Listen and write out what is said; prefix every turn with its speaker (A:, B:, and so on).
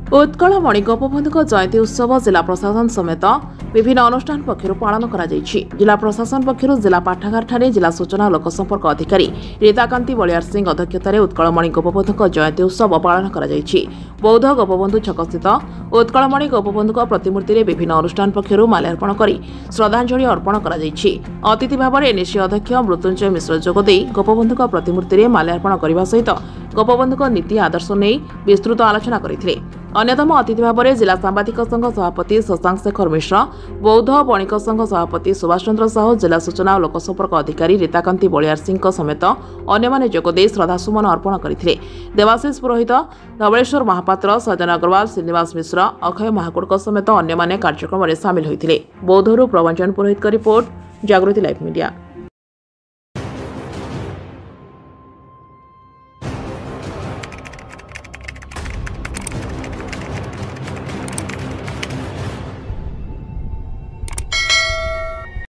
A: उत्कल मणि गोपबंधु जयंती उत्सव जिला प्रशासन समेत विभिन्न अनुष्ठान पक्षर पालन करा जिला प्रशासन पक्षर जिला पाठागार ठारे जिला सूचना और लोकसंपर्क अधिकारी रीताकांति बलियार सिंह अध्यक्षतार उत्कल मणि गोपबंधु जयंती उत्सव पालन करा बौद्ध गोपबंधु छक स्थित उत्कल मणि गोपबंधु प्रतिमूर्ति में विभिन्न अनुष्ठान पक्षर माल्यार्पण कर श्रद्धांजलि अर्पण करा अतिथि भाव में एनएससी अध्यक्ष मृत्युंजय मिश्र जोगदे गोपबंधु प्रतिमूर्ति में माल्यार्पण करने सहित गोपबंधु नीति आदर्श नहीं विस्तृत आलोचना करते। अन्यतम अतिथि भाव में जिला सांबादिक संघ सभापति शशांक शेखर मिश्र, बौद्ध बणिक संघ सभापति सुभाष चंद्र साहू, जिला सूचना और लोकसंपर्क अधिकारी रीताकांति बलियार सिंह समेत अन्य जोगदे श्रद्धासुमन अर्पण करते। देवाशीष पुरोहित, धवलेश्वर महापात्र, सजन अग्रवाल, श्रीनिवास मिश्र, अक्षय महाकुड़ समेत अन्य कार्यक्रम में सामिल होते। बौद्धरू प्रवंचन पुरोहित का रिपोर्ट, जागृति लाइव मीडिया।